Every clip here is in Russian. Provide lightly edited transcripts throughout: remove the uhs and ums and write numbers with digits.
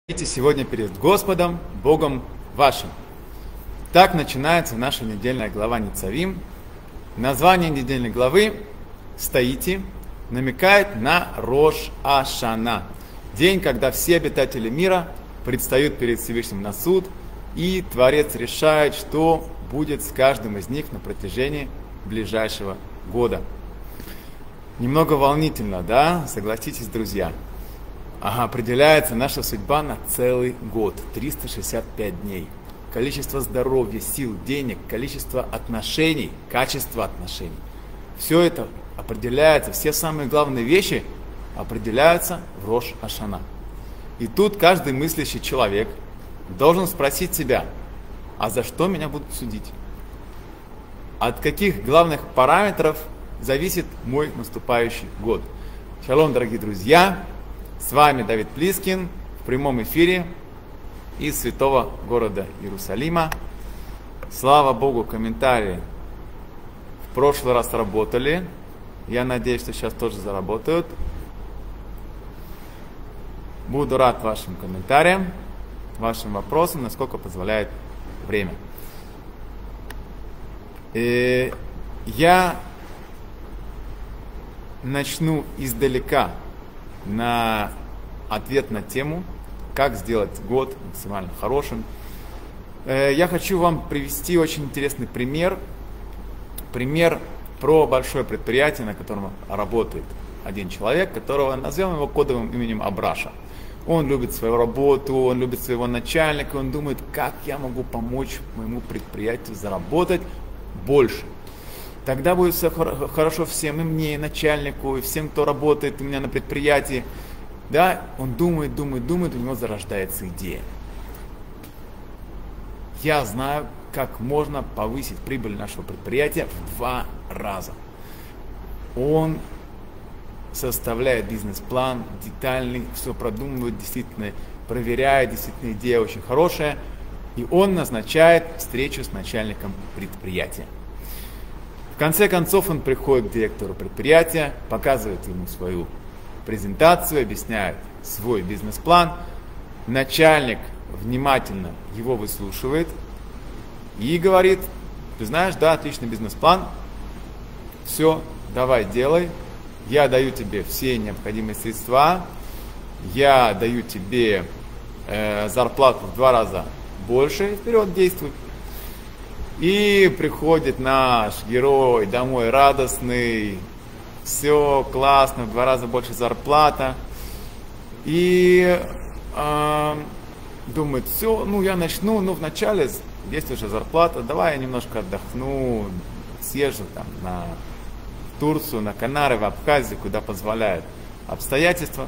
Сегодня перед Господом, Богом вашим. Так начинается наша недельная глава Ницавим. Название недельной главы «Стоите» намекает на Рош ха-Шана, день, когда все обитатели мира предстают перед Всевышним на суд, и Творец решает, что будет с каждым из них на протяжении ближайшего года. Немного волнительно, да? Согласитесь, друзья. Определяется наша судьба на целый год, 365 дней. Количество здоровья, сил, денег, количество отношений, качество отношений. Все это определяется, все самые главные вещи определяются в Рош ха-Шана. И тут каждый мыслящий человек должен спросить себя, а за что меня будут судить? От каких главных параметров зависит мой наступающий год? Шалом, дорогие друзья! С вами Давид Плискин в прямом эфире из святого города Иерусалима. Слава Богу, комментарии в прошлый раз работали. Я надеюсь, что сейчас тоже заработают. Буду рад вашим комментариям, вашим вопросам, насколько позволяет время. Я начну издалека на ответ на тему, как сделать год максимально хорошим. Я хочу вам привести очень интересный пример. Пример про большое предприятие, на котором работает один человек, которого назовем его кодовым именем Абраша. Он любит свою работу, он любит своего начальника, он думает, как я могу помочь моему предприятию заработать больше. Тогда будет все хорошо всем, и мне, и начальнику, и всем, кто работает у меня на предприятии. Да, он думает, у него зарождается идея. Я знаю, как можно повысить прибыль нашего предприятия в 2 раза. Он составляет бизнес-план детальный, все продумывает, действительно проверяет, действительно идея очень хорошая. И он назначает встречу с начальником предприятия. В конце концов он приходит к директору предприятия, показывает ему свою презентацию, объясняет свой бизнес-план. Начальник внимательно его выслушивает и говорит, ты знаешь, да, отличный бизнес-план, все, давай делай, я даю тебе все необходимые средства, я даю тебе зарплату в 2 раза больше, вперед, действуй. И приходит наш герой домой радостный, все классно, в 2 раза больше зарплата. И думает, все, я начну, вначале есть уже зарплата, давай я немножко отдохну, съезжу там на Турцию, на Канары, в Абхазию, куда позволяют обстоятельства.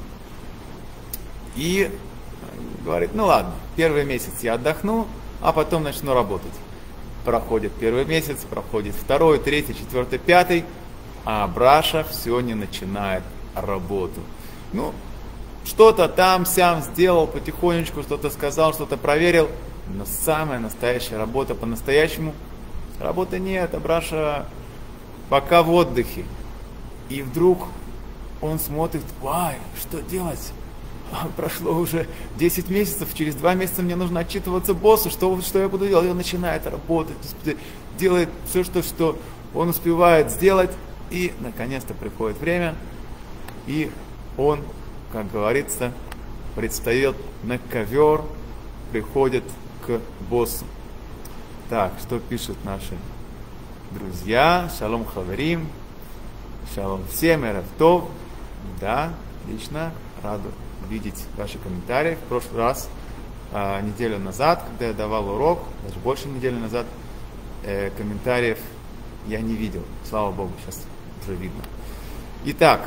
И говорит, ладно, первый месяц я отдохну, а потом начну работать. Проходит первый месяц, проходит 2-й, 3-й, 4-й, 5-й, а Абраша все не начинает работу. Что-то там-сям сделал потихонечку, что-то сказал, что-то проверил, но самая настоящая работа по-настоящему, работы нет, Абраша пока в отдыхе. И вдруг он смотрит, что делать? Прошло уже 10 месяцев, через 2 месяца мне нужно отчитываться боссу, что я буду делать? И он начинает работать, делает все, что он успевает сделать, и наконец-то приходит время, и он, как говорится, предстает на ковер, приходит к боссу. Так, что пишут наши друзья? Шалом хаверим, шалом всем, эрев тов. Да, отлично, рад видеть ваши комментарии. В прошлый раз, неделю назад, когда я давал урок, даже больше недели назад, комментариев я не видел. Слава Богу, сейчас уже видно. Итак,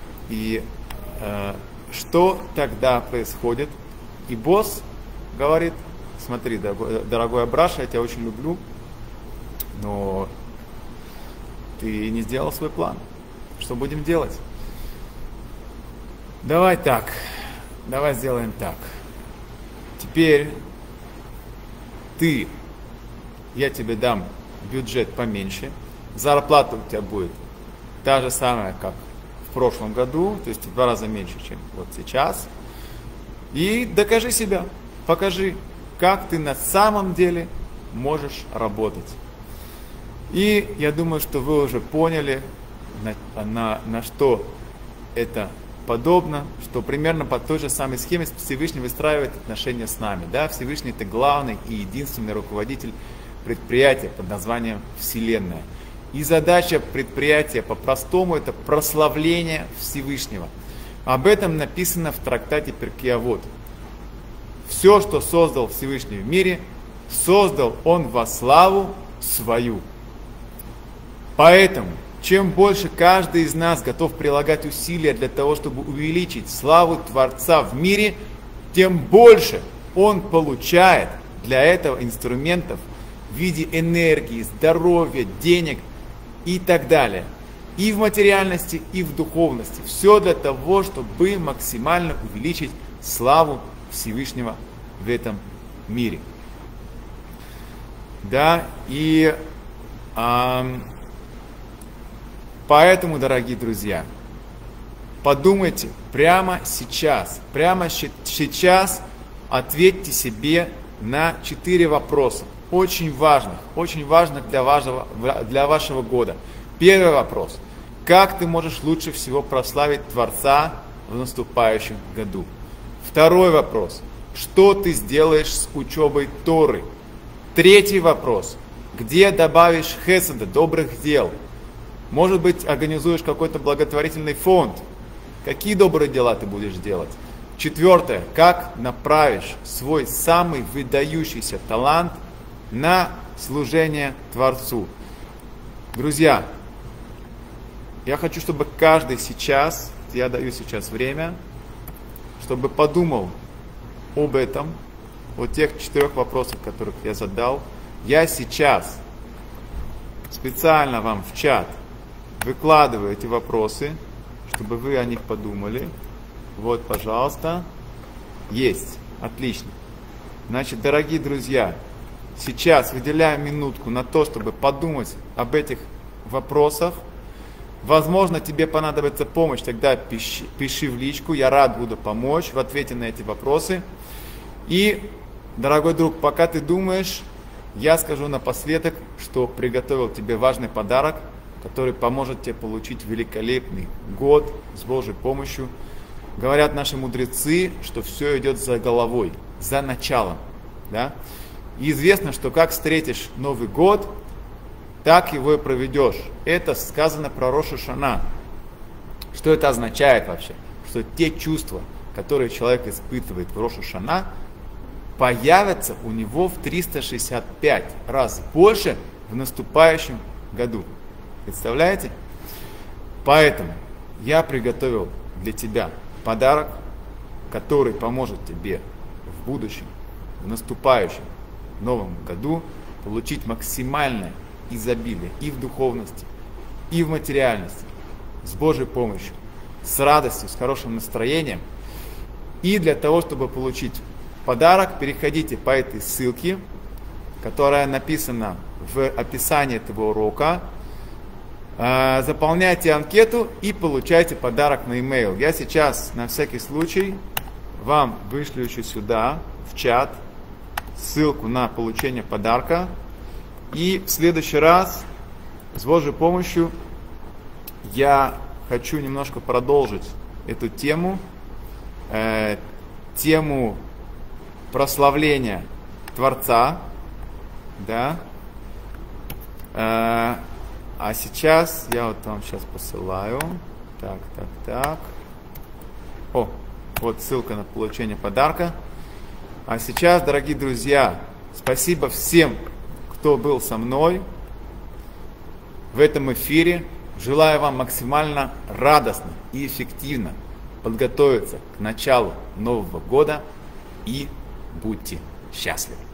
что тогда происходит? И босс говорит, смотри, дорогой Абраша, я тебя очень люблю, но ты не сделал свой план. Что будем делать? Давай сделаем так. Теперь я тебе дам бюджет поменьше, зарплата у тебя будет та же самая, как в прошлом году, то есть в 2 раза меньше, чем вот сейчас. И докажи себя, покажи, как ты на самом деле можешь работать. И я думаю, что вы уже поняли, на что это подобно, что примерно по той же самой схеме Всевышний выстраивает отношения с нами. Да? Всевышний — это главный и единственный руководитель предприятия под названием Вселенная. И задача предприятия по-простому — это прославление Всевышнего. Об этом написано в трактате Перкей Авот. Все, что создал Всевышний в мире, создал Он во славу свою. Поэтому, чем больше каждый из нас готов прилагать усилия для того, чтобы увеличить славу Творца в мире, тем больше он получает для этого инструментов в виде энергии, здоровья, денег и так далее. И в материальности, и в духовности. Все для того, чтобы максимально увеличить славу Всевышнего в этом мире. Да, и поэтому, дорогие друзья, подумайте прямо сейчас ответьте себе на 4 вопроса, очень важных для вашего года. Первый вопрос. Как ты можешь лучше всего прославить Творца в наступающем году? Второй вопрос. Что ты сделаешь с учебой Торы? Третий вопрос. Где добавишь хеседа, добрых дел? Может быть, организуешь какой-то благотворительный фонд? Какие добрые дела ты будешь делать? Четвертое. Как направишь свой самый выдающийся талант на служение Творцу? Друзья, я хочу, чтобы каждый сейчас, я даю сейчас время, чтобы подумал об этом, о тех 4 вопросах, которых я задал. Я сейчас специально вам в чат выкладываю эти вопросы, чтобы вы о них подумали. Вот, пожалуйста. Есть. Отлично. Значит, дорогие друзья, сейчас выделяем минутку на то, чтобы подумать об этих вопросах. Возможно, тебе понадобится помощь, тогда пиши в личку, я рад буду помочь в ответе на эти вопросы. И, дорогой друг, пока ты думаешь, я скажу напоследок, что приготовил тебе важный подарок, который поможет тебе получить великолепный год с Божьей помощью. Говорят наши мудрецы, что все идет за головой, за началом. Да? И известно, что как встретишь Новый год, так его и проведешь. Это сказано про Рош ха-Шана. Что это означает вообще? Что те чувства, которые человек испытывает в Рош ха-Шана, появятся у него в 365 раз больше в наступающем году. Представляете? Поэтому я приготовил для тебя подарок, который поможет тебе в будущем, в наступающем новом году получить максимальное изобилие и в духовности, и в материальности, с Божьей помощью, с радостью, с хорошим настроением. И для того, чтобы получить подарок, переходите по этой ссылке, которая написана в описании этого урока, заполняйте анкету и получайте подарок на e-mail. Я сейчас на всякий случай вам вышлю еще сюда, в чат, ссылку на получение подарка. И в следующий раз, с Божьей помощью, я хочу немножко продолжить эту тему, тему прославления Творца, да. А сейчас я вот вам сейчас посылаю. Так. О, вот ссылка на получение подарка. А сейчас, дорогие друзья, спасибо всем, кто был со мной в этом эфире. Желаю вам максимально радостно и эффективно подготовиться к началу Нового года и будьте счастливы.